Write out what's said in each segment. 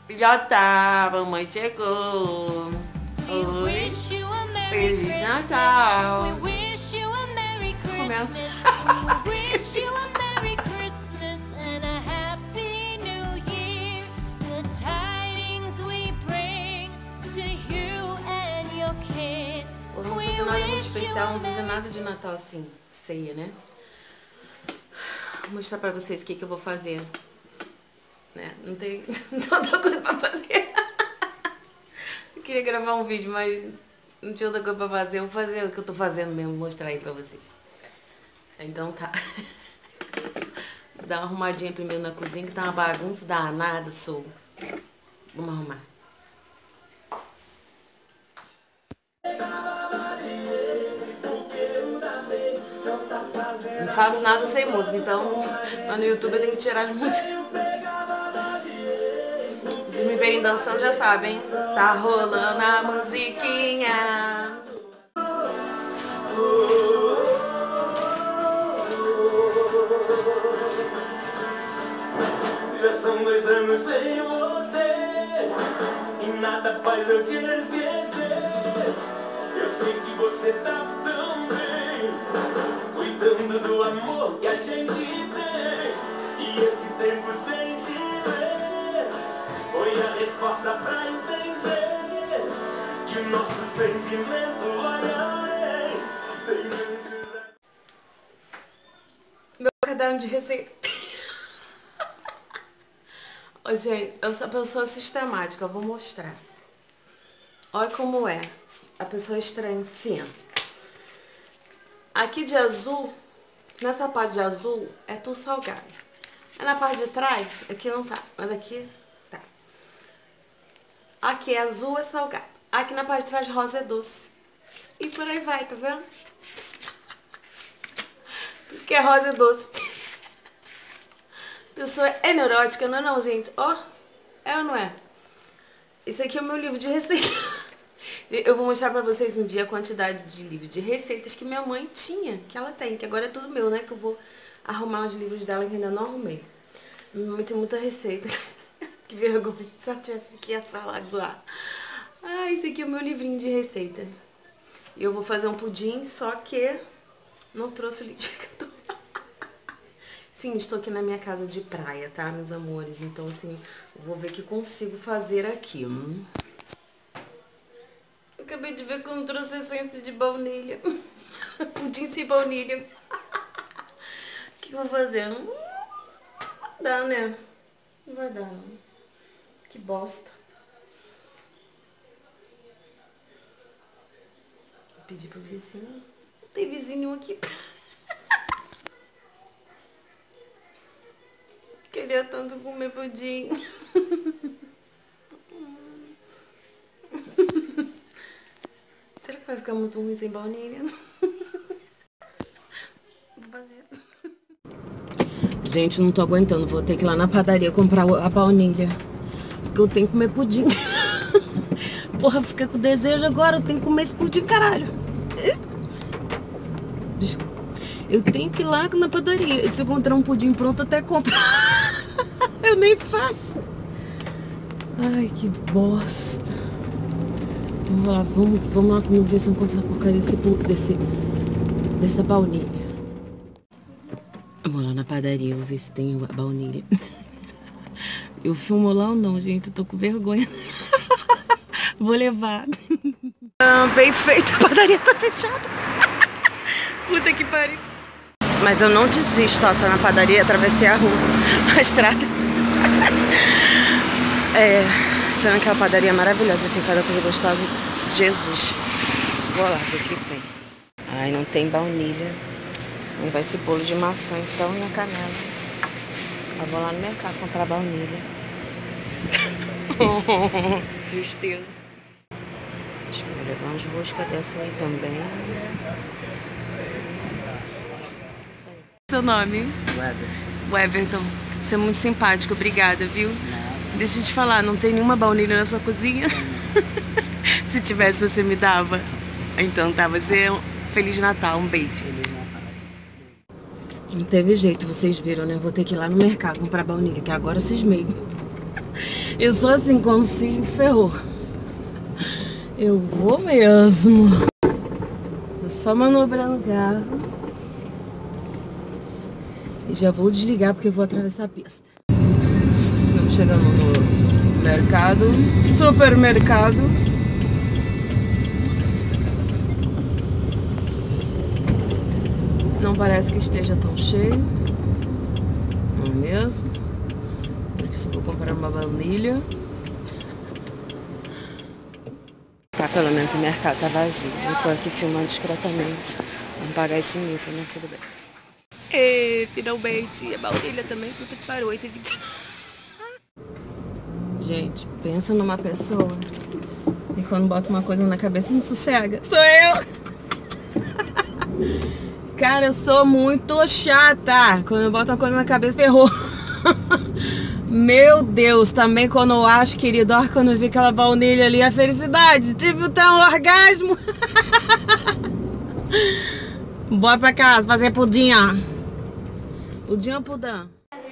Já tá, mamãe chegou. Oi. Feliz Natal. Comendo. Eu não vou fazer nada muito especial, não vou fazer nada de Natal assim, ceia, né? Vou mostrar pra vocês o que eu vou fazer. Né? Não tem outra coisa pra fazer. Eu queria gravar um vídeo, mas não tinha outra coisa pra fazer. Eu vou fazer o que eu tô fazendo mesmo, mostrar aí pra vocês. Então tá. Vou dar uma arrumadinha primeiro na cozinha, que tá uma bagunça danada, sou. Vamos arrumar. Não faço nada sem música, então lá no YouTube eu tenho que tirar de música. Se me verem dançando já sabem, tá rolando a musiquinha. Já são 2 anos sem você e nada faz eu te esquecer. Eu sei que você tá tão bem, cuidando do amor que a gente tem. E esse tempo sem te ver foi a resposta pra entender que o nosso sentimento vai além. Tem anjos. Meu caderno de receita. Ô, gente, eu sou a pessoa sistemática, eu vou mostrar. Olha como é. A pessoa estranha assim, ó. Aqui de azul, nessa parte de azul, é tudo salgado. Aí na parte de trás, aqui não tá, mas aqui tá. Aqui é azul, é salgado. Aqui na parte de trás, rosa é doce. E por aí vai, tá vendo? Tudo que é rosa é doce. Pessoa é neurótica, não é não, gente? Ó, é ou não é? Esse aqui é o meu livro de receitas. Eu vou mostrar pra vocês um dia a quantidade de livros de receitas que minha mãe tinha, que ela tem, que agora é tudo meu, né? Que eu vou arrumar os livros dela que ainda não arrumei. Minha mãe tem muita receita. Que vergonha, se ela tivesse aqui ia falar, zoar. Ah, esse aqui é o meu livrinho de receita. E eu vou fazer um pudim, só que não trouxe o liquidificador. Sim, estou aqui na minha casa de praia, tá, meus amores? Então, assim, eu vou ver o que consigo fazer aqui. Eu acabei de ver que eu não trouxe essência de baunilha. Pudim sem baunilha. O que eu vou fazer? Não vai dar, né? Não vai dar, não. Que bosta. Vou pedir pro vizinho. Não tem vizinho aqui. Queria tanto comer pudim. Será que vai ficar muito ruim sem baunilha? Vou fazer. Gente, não tô aguentando. Vou ter que ir lá na padaria comprar a baunilha. Porque eu tenho que comer pudim. Porra, fiquei com desejo agora. Eu tenho que comer esse pudim, caralho. Eu tenho que ir lá na padaria. E se eu encontrar um pudim pronto, eu até compro. Eu nem faço. Ai, que bosta. Então, vamos lá comigo ver se eu encontro essa porcaria dessa baunilha. Eu vou lá na padaria, vou ver se tem a baunilha. Eu filmo lá ou não, gente? Eu tô com vergonha. Vou levar. Bem feito, a padaria tá fechada. Puta que pariu. Mas eu não desisto, ó, tô na padaria, atravessei a rua, a estrada. Tô naquela padaria maravilhosa, tem cada coisa gostosa. Jesus. Vou lá ver o que tem. Ai, não tem baunilha. Não vai esse bolo de maçã, então, e a canela. Eu vou lá no mercado comprar baunilha. Tristeza. Acho que vou levar umas roscas dessa aí também. Seu nome? Weberton. Você é muito simpático, obrigada, viu? Deixa eu te falar, não tem nenhuma baunilha na sua cozinha? Se tivesse, você me dava. Então tá, você é um Feliz Natal, um beijo. Feliz Natal. Não teve jeito, vocês viram, né? Vou ter que ir lá no mercado comprar baunilha, que agora cismei. Eu sou assim, quando se ferrou. Eu vou mesmo. Tô só manobrando o carro. E já vou desligar porque eu vou atravessar a pista. Estamos chegando no mercado, supermercado. Não parece que esteja tão cheio. Não é mesmo? Porque só vou comprar uma baunilha. Tá, pelo menos o mercado tá vazio. Eu tô aqui filmando discretamente. Vamos pagar esse mico, né? Tudo bem. E finalmente a baunilha também. Puta que pariu, 8,20. Gente, pensa numa pessoa e quando bota uma coisa na cabeça não sossega. Sou eu! Cara, eu sou muito chata. Quando eu boto uma coisa na cabeça, ferrou. Meu Deus, também quando eu acho, querido, olha, quando eu vi aquela baunilha ali, a felicidade. Tive até um orgasmo. Bora pra casa, fazer pudim, ó. Pudim ou pudã?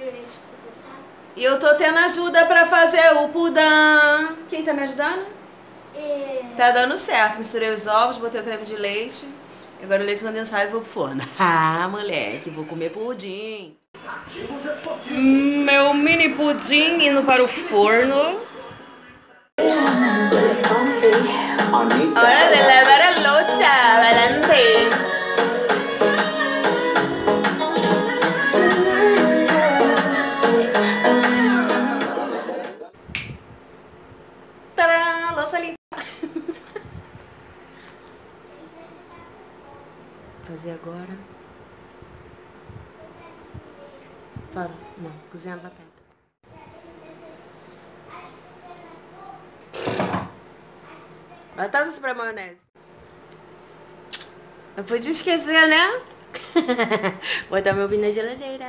E eu tô tendo ajuda pra fazer o pudã. Quem tá me ajudando? Tá dando certo. Misturei os ovos, botei o creme de leite. Agora o leite condensado e vou pro forno. Ah, moleque, vou comer pudim. Meu mini pudim indo para o forno. Hora de lavar a louça, adelante. Tadã, louça limpa. Fazer agora. Fala, não, cozinhar a batata. Batata para maionese. Eu podia esquecer, né? Botar meu vinho na geladeira.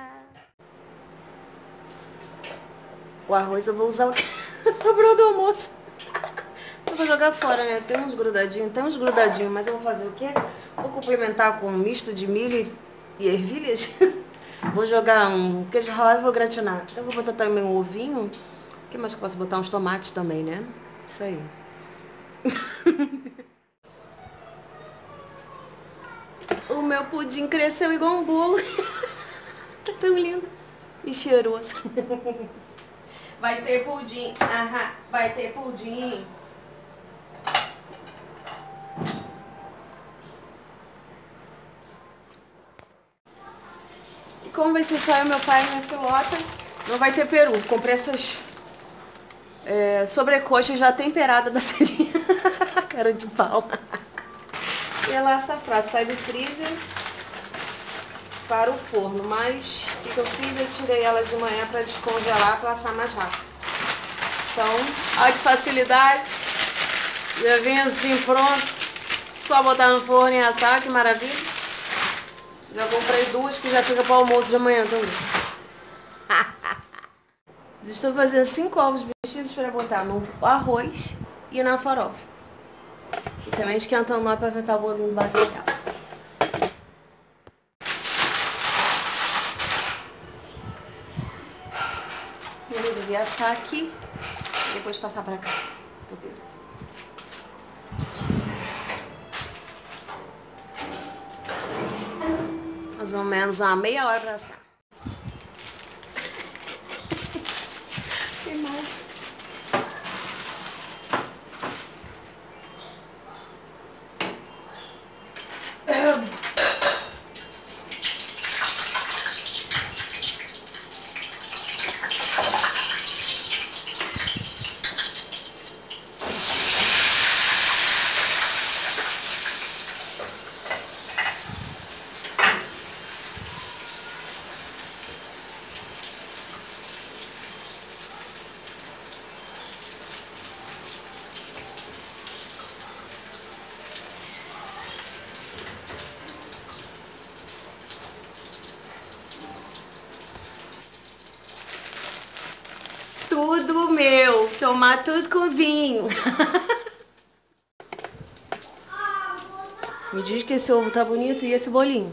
O arroz eu vou usar o que sobrou do almoço. Eu vou jogar fora, né? Tem uns grudadinhos, mas eu vou fazer o quê? Vou complementar com um misto de milho e ervilhas. Vou jogar um queijo ralado e vou gratinar. Eu vou botar também um ovinho. O que mais que eu posso botar? Uns tomates também, né? Isso aí. O meu pudim cresceu igual um bolo. Tá tão lindo. E cheiroso. Vai ter pudim. Aham, vai ter pudim. E como vai ser só eu, meu pai e minha filota, não vai ter peru. Comprei essas sobrecoxas já temperadas da Cedinha. Cara de pau. E ela essa frase, sai do freezer para o forno. Mas o que eu fiz? Eu tirei ela de manhã para descongelar, para assar mais rápido. Então, olha que facilidade. Já vem assim pronto. Só botar no forno e assar, que maravilha. Já comprei duas que já fica para o almoço de amanhã também. Estou fazendo 5 ovos mexidos para botar no arroz e na farofa. E também esquentando lá para fritar o bolinho do bacalhau. Eu resolvi assar aqui e depois passar para cá. Mais ou menos uma meia hora para assar. Tem mais. Tudo meu, tomar tudo com vinho. Me diz que esse ovo tá bonito e esse bolinho.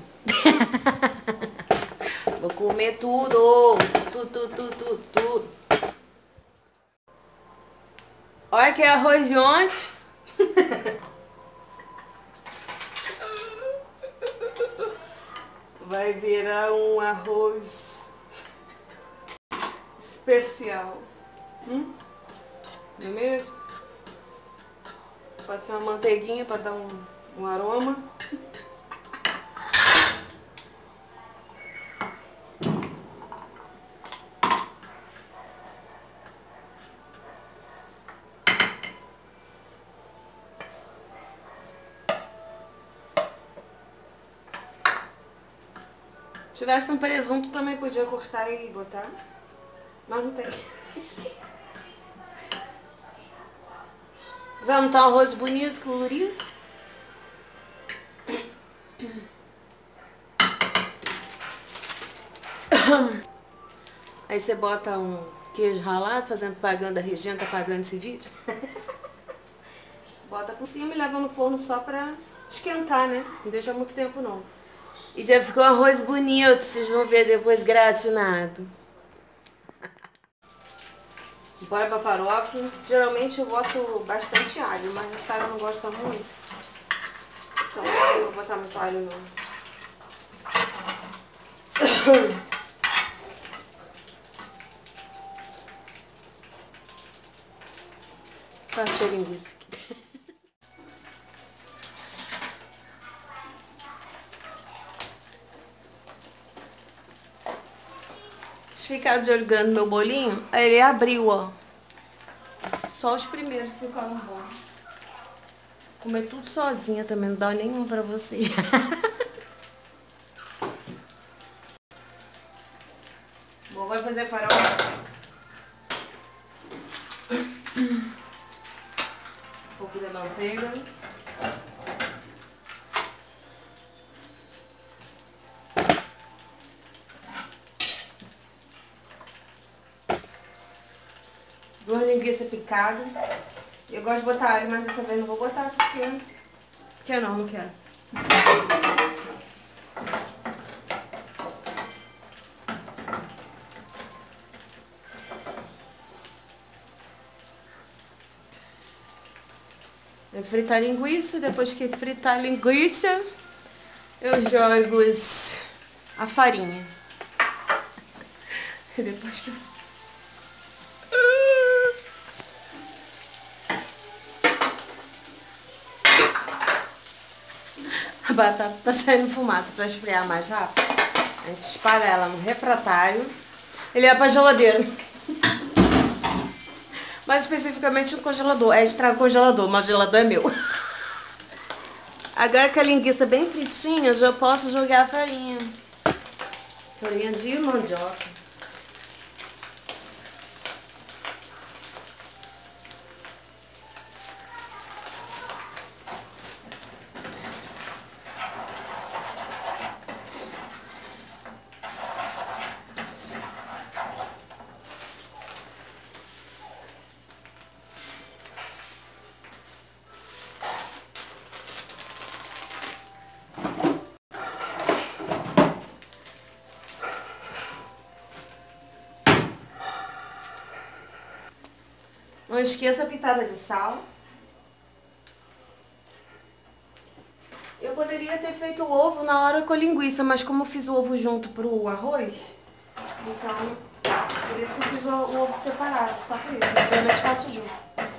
Vou comer tudo. Tudo. Olha que arroz de ontem. Vai virar um arroz especial. Não é mesmo? Passei uma manteiguinha para dar um aroma. Se tivesse um presunto também podia cortar e botar, mas não tem. Já não tá um arroz bonito, colorido? Aí você bota um queijo ralado, fazendo propaganda, a Regina tá pagando esse vídeo. Bota por cima e leva no forno só pra esquentar, né? Não deixa muito tempo não. E já ficou um arroz bonito, vocês vão ver depois gratinado. Bora pra farofa. Geralmente eu boto bastante alho, mas a Sara não gosta muito. Então eu não vou botar muito alho não. Parti a linguiça aqui. Se ficar de olho grande no meu bolinho, aí ele abriu, ó. Só os primeiros ficaram bons. Comer tudo sozinha também, não dá nenhum pra vocês. Vou agora fazer a farofa. Um pouco de manteiga. Duas linguiças picadas. Eu gosto de botar alho, mas dessa vez não vou botar porque não quero. Eu fritar a linguiça, depois que fritar a linguiça, eu jogo a farinha. E depois que... A batata tá saindo fumaça para esfriar mais rápido. A gente espalha ela no refratário e leva pra geladeira. Mais especificamente no congelador. É estraga o congelador, mas o gelador é meu. Agora que a linguiça é bem fritinha, eu já posso jogar a farinha. Farinha de mandioca. Não esqueça a pitada de sal. Eu poderia ter feito o ovo na hora com a linguiça, mas como eu fiz o ovo junto pro arroz, então por isso que eu fiz o ovo separado, só por isso. Eu geralmente faço junto.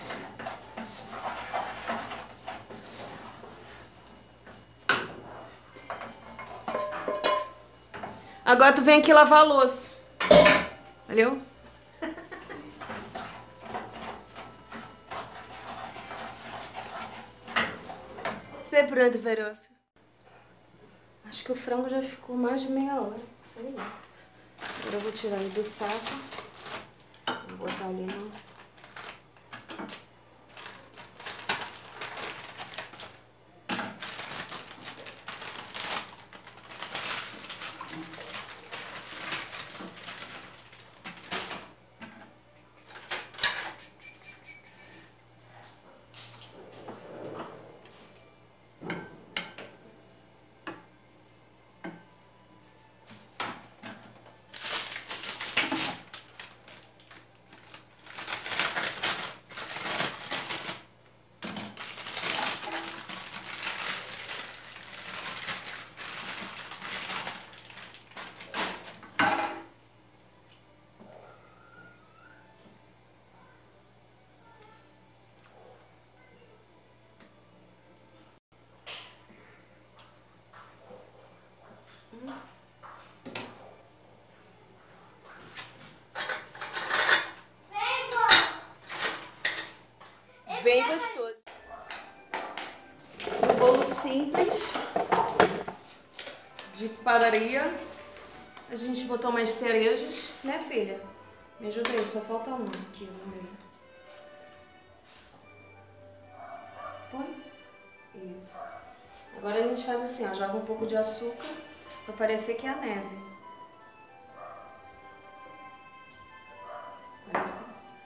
Agora tu vem aqui lavar a louça. Valeu? Você pronto, farofa? Acho que o frango já ficou mais de meia hora. Sei lá. Agora eu vou tirar ele do saco. Vou botar ali no... bem gostoso. Um bolo simples de padaria. A gente botou umas cerejas, né, filha? Me ajuda aí, só falta uma aqui no meio. Põe. Isso. Agora a gente faz assim, ó, joga um pouco de açúcar pra parecer que é a neve. Olha assim.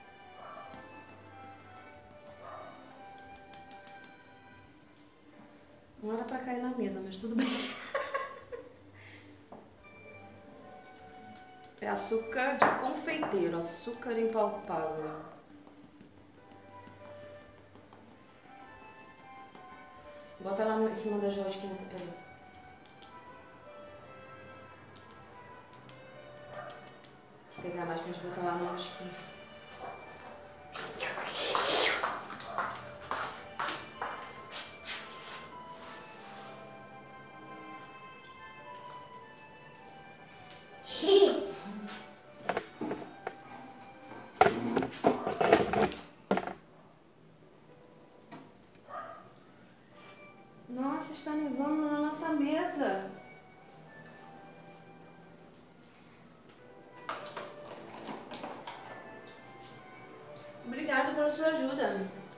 Não era pra cair na mesa, mas tudo bem. É açúcar de confeiteiro, açúcar impalpável. Bota lá em cima da rosquinha, peraí. Vou pegar mais pra gente botar lá no rosquinho. Nossa, está nevando na nossa mesa. Obrigada pela sua ajuda.